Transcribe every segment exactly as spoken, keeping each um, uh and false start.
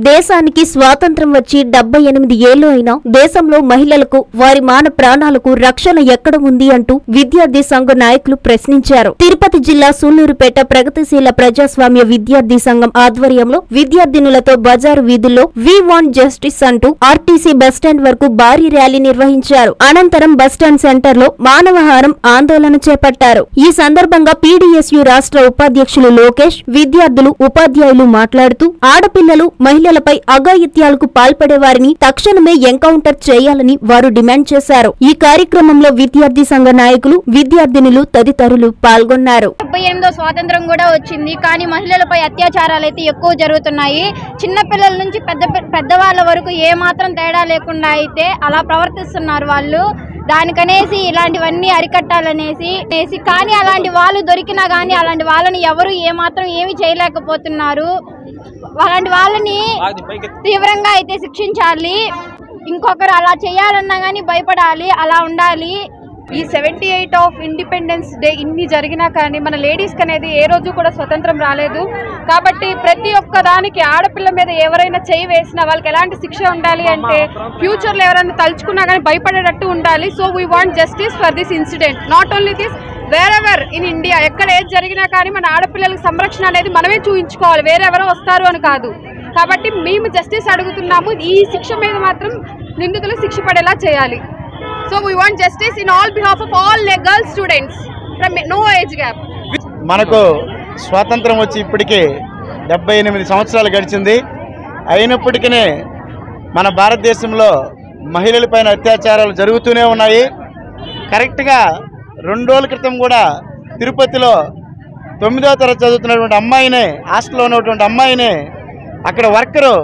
దేశానికి స్వాతంత్రం వచ్చి డెబ్బై ఎనిమిది ఏళ్లు అయినా దేశంలో మహిళలకు వారి మాన ప్రాణాలకు రక్షణ ఎక్కడ ఉంది అంటూ విద్యార్థి సంఘ నాయకులు ప్రశ్నించారు. తిరుపతి జిల్లా సూళ్లూరుపేట ప్రగతిశీల ప్రజాస్వామ్య విద్యార్థి సంఘం ఆధ్వర్యంలో విద్యార్థినులతో బజారు వీధుల్లో వి వాంట్ జస్టిస్ అంటూ ఆర్టీసీ బస్టాండ్ వరకు భారీ ర్యాలీ నిర్వహించారు. అనంతరం బస్టాండ్ సెంటర్ లో మానవహారం ఆందోళన చేపట్టారు. ఈ సందర్భంగా పీడీఎస్యు రాష్ట్ర ఉపాధ్యక్షులు లోకేష్, విద్యార్థులు, ఉపాధ్యాయులు మాట్లాడుతూ ఆడపిల్లలు మహిళలపై అఘాయిత్యాలకు పాల్పడే వారిని తక్షణమే ఎన్కౌంటర్ చేయాలని వారు డిమాండ్ చేశారు. ఈ కార్యక్రమంలో విద్యార్థి సంఘ నాయకులు, విద్యార్థినులు తదితరులు పాల్గొన్నారు. డెబ్బై ఎనిమిదో స్వాతంత్రం కూడా వచ్చింది, కానీ మహిళలపై అత్యాచారాలు అయితే ఎక్కువ జరుగుతున్నాయి. చిన్న పిల్లల నుంచి పెద్ద పెద్దవాళ్ళ వరకు ఏ మాత్రం తేడా లేకుండా అయితే అలా ప్రవర్తిస్తున్నారు వాళ్ళు. దానికనేసి ఇలాంటివన్నీ అరికట్టాలనేసి కానీ అలాంటి వాళ్ళు దొరికినా కానీ అలాంటి వాళ్ళని ఎవరు ఏమాత్రం ఏమి చేయలేకపోతున్నారు. అలాంటి వాళ్ళని తీవ్రంగా అయితే శిక్షించాలి. ఇంకొకరు అలా చేయాలన్నా కానీ భయపడాలి, అలా ఉండాలి. ఈ seventy eight of independence day ఇన్ని జరిగినా కానీ మన లేడీస్కి అనేది ఏ రోజు కూడా స్వతంత్రం రాలేదు. కాబట్టి ప్రతి ఒక్క దానికి ఆడపిల్ల మీద ఎవరైనా చేయి వేసినా వాళ్ళకి ఎలాంటి శిక్ష ఉండాలి అంటే ఫ్యూచర్లో ఎవరైనా తలుచుకున్నా కానీ భయపడేటట్టు ఉండాలి. So we want justice for this incident. Not only this, wherever in India ఎక్కడ ఏది జరిగినా కానీ మన ఆడపిల్లలకు సంరక్షణ అనేది మనమే చూపించుకోవాలి, వేరెవరో వస్తారు అని కాదు. కాబట్టి మేము జస్టిస్ అడుగుతున్నాము. ఈ శిక్ష మీద మాత్రం నిందితులు శిక్ష పడేలా చేయాలి. So we want justice in all behalf of all girl students from no age gap. మనకు స్వాతంత్రం వచ్చి ఇప్పటికే డెబ్బై ఎనిమిది సంవత్సరాలు గడిచింది. అయినప్పటికీ మన భారతదేశంలో మహిళలపైన అత్యాచారాలు జరుగుతూనే ఉన్నాయి. కరెక్ట్గా రెండు రోజుల క్రితం కూడా తిరుపతిలో తొమ్మిదో తరగతి చదువుతున్నటువంటి అమ్మాయినే, హాస్టల్లో ఉన్నటువంటి అమ్మాయినే అక్కడ వర్కరు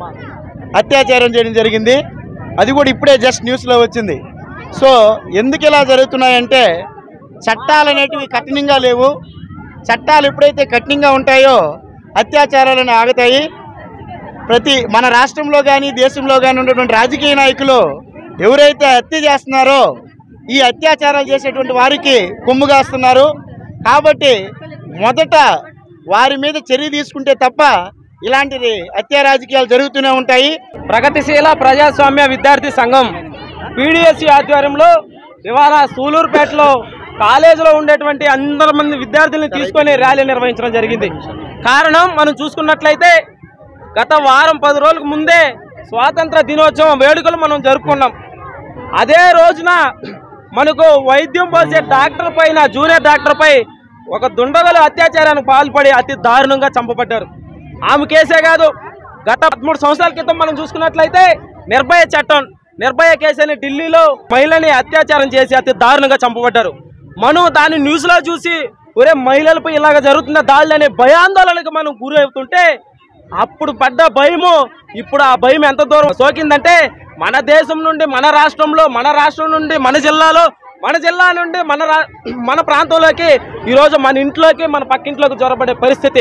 అత్యాచారం చేయడం జరిగింది. అది కూడా ఇప్పుడే జస్ట్ న్యూస్లో వచ్చింది. సో ఎందుకు ఇలా జరుగుతున్నాయంటే చట్టాలు అనేటివి కఠినంగా లేవు. చట్టాలు ఎప్పుడైతే కఠినంగా ఉంటాయో అత్యాచారాలను ఆగుతాయి. ప్రతి మన రాష్ట్రంలో కానీ దేశంలో కానీ ఉన్నటువంటి రాజకీయ నాయకులు ఎవరైతే హత్య చేస్తున్నారో ఈ అత్యాచారాలు చేసేటువంటి వారికి కొమ్ముగాస్తున్నారు. కాబట్టి మొదట వారి మీద చర్య తీసుకుంటే తప్ప ఇలాంటిది హత్య రాజకీయాలు జరుగుతూనే ఉంటాయి. ప్రగతిశీల ప్రజాస్వామ్య విద్యార్థి సంఘం పీడీఎస్యు ఆధ్వర్యంలో ఇవాళ సూలూరుపేటలో కాలేజీలో ఉండేటువంటి అందరి మంది విద్యార్థులను తీసుకొని ర్యాలీ నిర్వహించడం జరిగింది. కారణం మనం చూసుకున్నట్లయితే గత వారం పది రోజులకు ముందే స్వాతంత్ర దినోత్సవం వేడుకలు మనం జరుపుకున్నాం. అదే రోజున మనకు వైద్యం పోసే డాక్టర్ పైన, జూనియర్ డాక్టర్ పై ఒక దుండగలు అత్యాచారానికి పాల్పడి అతి దారుణంగా చంపబడ్డారు. ఆమె కేసే కాదు, గత పదమూడు సంవత్సరాల క్రితం మనం చూసుకున్నట్లయితే నిర్భయ చట్టం, నిర్భయ కేసు అని ఢిల్లీలో మహిళని అత్యాచారం చేసి అతి దారుణంగా చంపబడ్డారు. మనం దాన్ని న్యూస్లో చూసి ఒరే మహిళలపై ఇలాగ జరుగుతున్న దాడులు అనే భయాందోళనకు మనం గురి అవుతుంటే అప్పుడు పడ్డ భయము ఇప్పుడు ఆ భయం ఎంత దూరం సోకిందంటే మన దేశం నుండి, మన రాష్ట్రంలో, మన రాష్ట్రం నుండి, మన జిల్లాలో, మన జిల్లా నుండి మన మన ప్రాంతంలోకి ఈరోజు మన ఇంట్లోకి, మన పక్కింట్లోకి జ్వరపడే పరిస్థితి.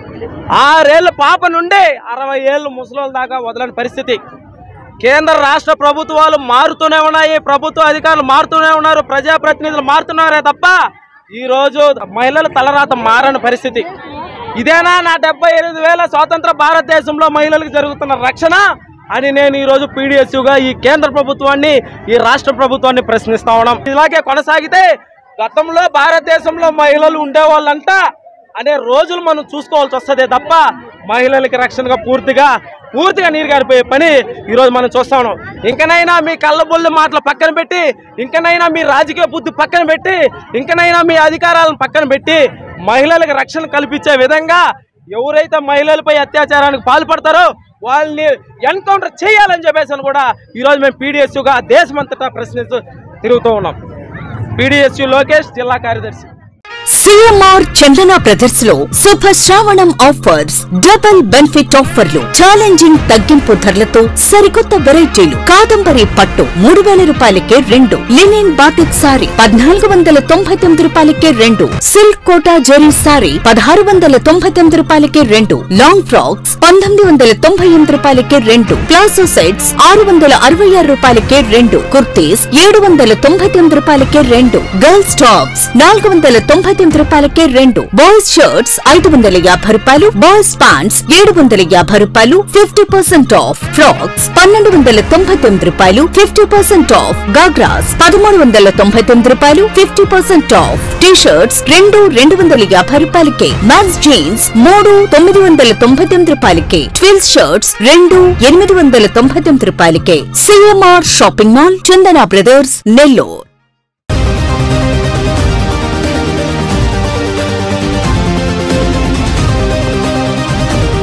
ఆరేళ్ళ పాప నుండి అరవై ఏళ్ళు ముసలోళ్ళ దాకా వదలని పరిస్థితి. కేంద్ర రాష్ట్ర ప్రభుత్వాలు మారుతూనే ఉన్నాయి, ప్రభుత్వ అధికారులు మారుతూనే ఉన్నారు, ప్రజాప్రతినిధులు మారుతున్నారే తప్ప ఈరోజు మహిళల తలరాత మారని పరిస్థితి. ఇదేనా నా డెబ్బై ఎనిమిది వేల స్వాతంత్ర భారతదేశంలో మహిళలకు జరుగుతున్న రక్షణ అని నేను ఈరోజు పీడీఎస్యుగా ఈ కేంద్ర ప్రభుత్వాన్ని, ఈ రాష్ట్ర ప్రభుత్వాన్ని ప్రశ్నిస్తా ఉన్నాం. ఇలాగే కొనసాగితే గతంలో భారతదేశంలో మహిళలు ఉండేవాళ్ళంట అనే రోజులు మనం చూసుకోవాల్సి వస్తుంది తప్ప మహిళలకి రక్షణగా పూర్తిగా పూర్తిగా నీరు గారిపోయే పని ఈరోజు మనం చూస్తా ఉన్నాం. ఇంకనైనా మీ కళ్ళబొల్లి మాటలు పక్కన పెట్టి, ఇంకనైనా మీ రాజకీయ బుద్ధి పక్కన పెట్టి, ఇంకనైనా మీ అధికారాలను పక్కన పెట్టి మహిళలకు రక్షణ కల్పించే విధంగా ఎవరైతే మహిళలపై అత్యాచారానికి పాల్పడతారో వాళ్ళని ఎన్కౌంటర్ చేయాలని చెప్పేసి కూడా ఈరోజు మేము పీడీఎస్యుగా దేశమంతటా ప్రశ్నిస్తూ తిరుగుతూ ఉన్నాం. పీడీఎస్యు లోకేష్, జిల్లా కార్యదర్శి. సిఎంఆర్ చందన బ్రదర్స్ లో శుభ శ్రావణం ఆఫర్స్, డబుల్ బెనిఫిట్ ఆఫర్లు, ఛాలెంజింగ్ తగ్గింపు ధరలతో సరికొత్త వెరైటీలు. కాదంబరి పట్టు మూడు వేల రూపాయలకే రెండు, లినిన్ బాటిక్ సారీ పద్నాలుగు వందల తొంభై తొమ్మిది రూపాయలకే రెండు, సిల్క్ కోటా జెరీ సారీ పదహారు వందల తొంభై తొమ్మిది రూపాయలకే రెండు, లాంగ్ ఫ్రాక్స్ పంతొమ్మిది వందల తొంభై ఎనిమిది రూపాయలకే రెండు, ప్లాజో సెట్స్ ఆరు వందల అరవై ఆరు రూపాయలకే రెండు, కుర్తీస్ ఏడు వందల తొంభై తొమ్మిది రూపాయలకే రెండు, గర్ల్స్ టాప్స్ నాలుగు వందల తొంభై తొంభై రూపాయలకే రెండు. బాయ్స్ షర్ట్స్ ఐదు వందల యాభై రూపాయలు. బాయ్స్ ప్యాంట్స్ ఏడు వందల యాభై రూపాయలు ఫిఫ్టీ పర్సెంట్ ఆఫ్. ఫ్రాక్స్ పన్నెండు వందల తొంభై తొమ్మిది రూపాయలు ఫిఫ్టీ పర్సెంట్ ఆఫ్. గాగ్రాస్ పదమూడు వందల తొంభై తొమ్మిది రూపాయలు fifty percent off. T shirts రెండు రెండు వందల యాభై రూపాయలకే. మ్యాన్స్ జీన్స్ మూడు తొమ్మిది వందల తొంభై తొమ్మిది రూపాయలకే. ట్విల్స్ షర్ట్స్ రెండు ఎనిమిది వందల తొంభై తొమ్మిది రూపాయలకే. CMR shopping mall, Chandana brothers, Nellore.